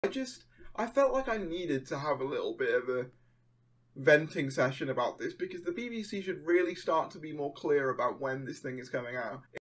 I felt like I needed to have a little bit of a venting session about this, because the BBC should really start to be more clear about when this thing is coming out.